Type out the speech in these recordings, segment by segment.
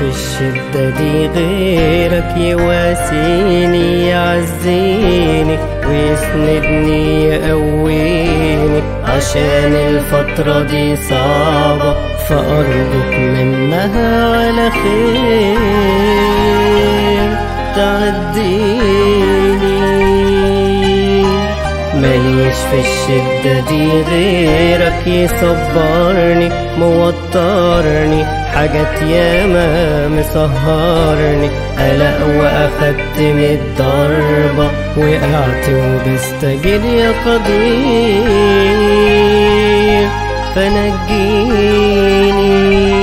في الشدة دي غيرك يواسيني يعزيني ويسندني يقويني، عشان الفترة دي صعبة فأرجوك منها على خير تعديني. ماليش في الشدة دي غيرك يصبرني موترني، حاجات ياما مسهرني، قلق وأخدت من الضربة وقعت وبستجيل يا قدير فنجيني.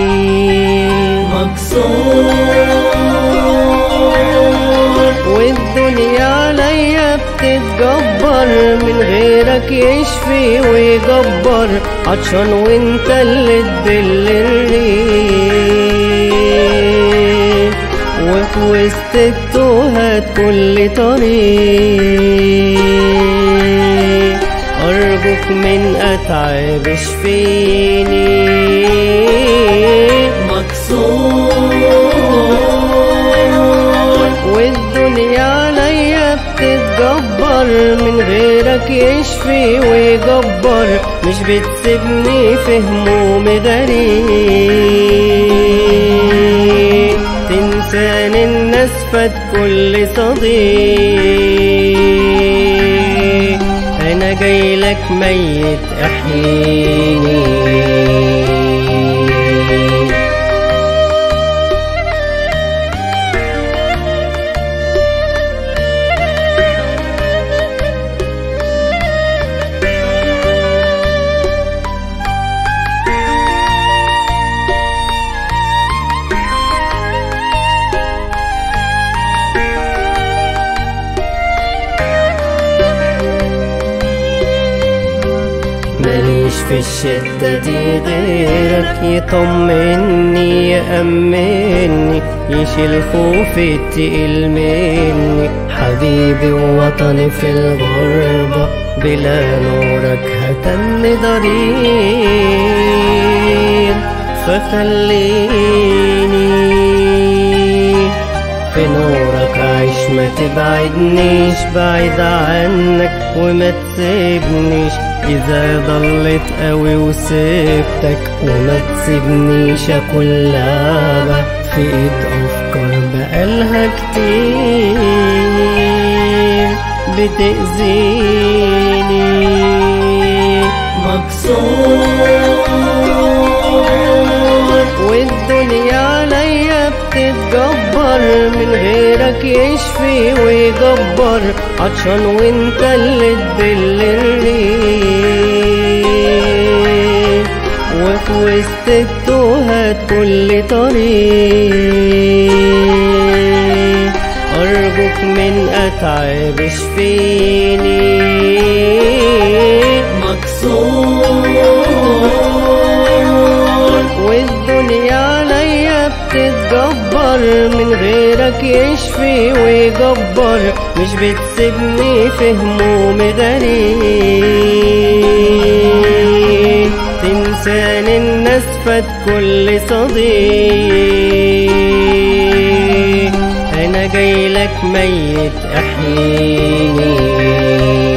مكسور والدنيا عليا بتتجبر، من غيرك يشفي ويجبر، عطشان وانت اللي تبل الريح، وفي وسط التوهات كل طريق، أرجوك من أتعب اشفيني. مكسور والدنيا عليا بتتجبر، من غيرك يشفي ويجبر، مش بتسيبني في همومي غريب، تنساني الناس فات كل صديق، أنا جايلك ميت احييني. ماليش في الشدة دي غيرك يطمني يأمني، يشيل خوفي التقيل مني، حبيبي ووطني في الغربة، بلا نورك هتن ضرير، فخليني في نورك عيش، ما تبعدنيش بعيد عنك وما تسيبنيش، إذا ضلت قوي وسبتك وما تسيبنيش أكون لعبة في إيد أفكار بقالها كتير بتأذيني. مكسور والدنيا عليا بتتجبر، من غيرك يشفي ويجبر، عطشان وانت اللي تبل الريح، وفي وسط التوهات كل طريق، أرجوك من أتعب اشفيني. مكسور والدنيا عليا بتتجبر، من غيرك يشفي ويجبر، مش بتسيبني في همومي غريب، تنساني الناس فات كل صديق، أنا جايلك ميت احييني.